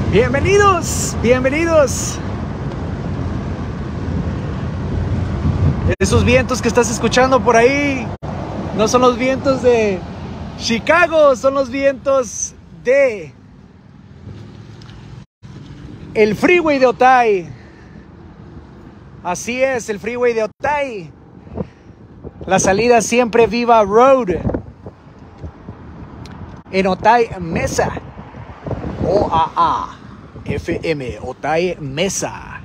Bienvenidos, bienvenidos. Esos vientos que estás escuchando por ahí no son los vientos de Chicago, son los vientos de el freeway de Otay. Así es, el freeway de Otay. La salida Siempre Viva Road en Otay Mesa. OAA-FM, Otay Mesa.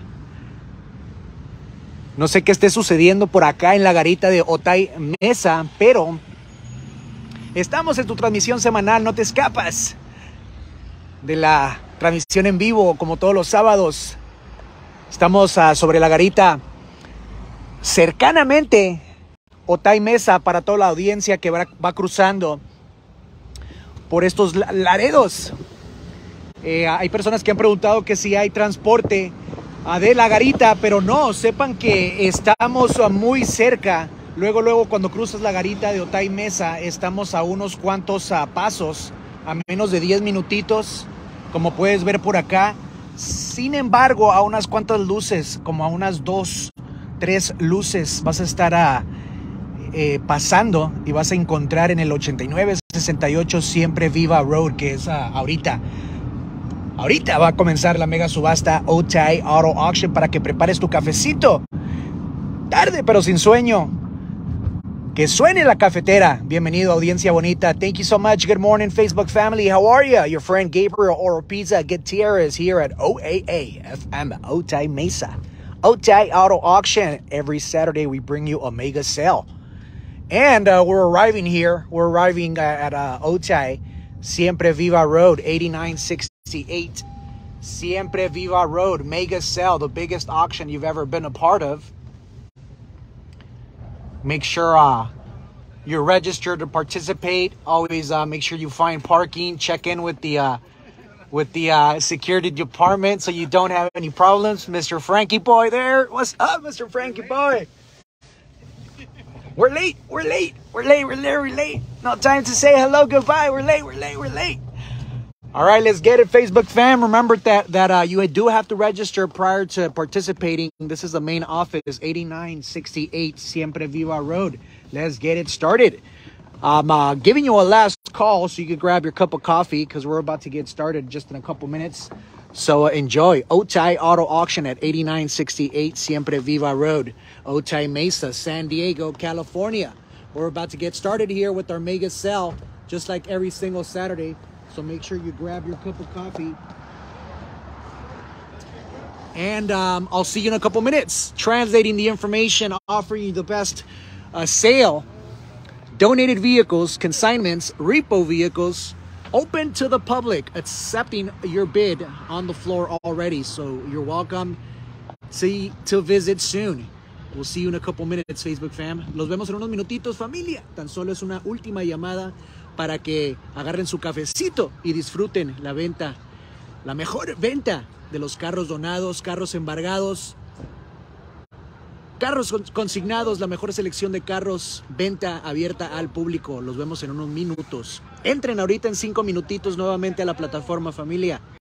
No sé qué esté sucediendo por acá en la garita de Otay Mesa, pero estamos en tu transmisión semanal, no te escapas de la transmisión en vivo como todos los sábados. Estamos sobre la garita cercanamente Otay Mesa para toda la audiencia que va cruzando por estos laredos. Hay personas que han preguntado que si hay transporte de la garita, pero no, sepan que estamos muy cerca. Luego cuando cruzas la garita de Otay Mesa, estamos a unos cuantos pasos, a menos de 10 minutitos, como puedes ver por acá. Sin embargo, a unas cuantas luces, como a unas 2, 3 luces, vas a estar pasando y vas a encontrar en el 8968 Siempre Viva Road, que es ahorita va a comenzar la mega subasta Otay Auto Auction para que prepares tu cafecito. Tarde pero sin sueño. Que suene la cafetera. Bienvenido, audiencia bonita. Thank you so much. Good morning, Facebook family. How are you? Your friend Gabriel Oropeza Gutierrez here at OAA FM Otay Mesa. Otay Auto Auction. Every Saturday we bring you a mega sale. And we're arriving here. We're arriving at Otay Siempre Viva Road, 8968 Siempre Viva Road, mega sale, the biggest auction you've ever been a part of. Make sure you're registered to participate. Always make sure you find parking. Check in with the security department so you don't have any problems. Mr. Frankie Boy there. What's up, Mr. Frankie Boy? We're late. No time to say hello, goodbye. We're late. All right, let's get it, Facebook fam. Remember that you do have to register prior to participating. This is the main office, 8968 Siempre Viva Road. Let's get it started. I'm giving you a last call so you can grab your cup of coffee because we're about to get started just in a couple minutes. So enjoy. Otay Auto Auction at 8968 Siempre Viva Road, Otay Mesa, San Diego, California. We're about to get started here with our mega sale, just like every single Saturday. So make sure you grab your cup of coffee. And I'll see you in a couple minutes. Translating the information, offering you the best sale. Donated vehicles, consignments, repo vehicles, open to the public, accepting your bid on the floor already. So you're welcome to visit soon. We'll see you in a couple minutes, Facebook fam. Los vemos en unos minutitos, familia. Tan solo es una última llamada para que agarren su cafecito y disfruten la venta, la mejor venta de los carros donados, carros embargados, carros consignados, la mejor selección de carros, venta abierta al público. Los vemos en unos minutos. Entren ahorita en 5 minutitos nuevamente a la plataforma, familia.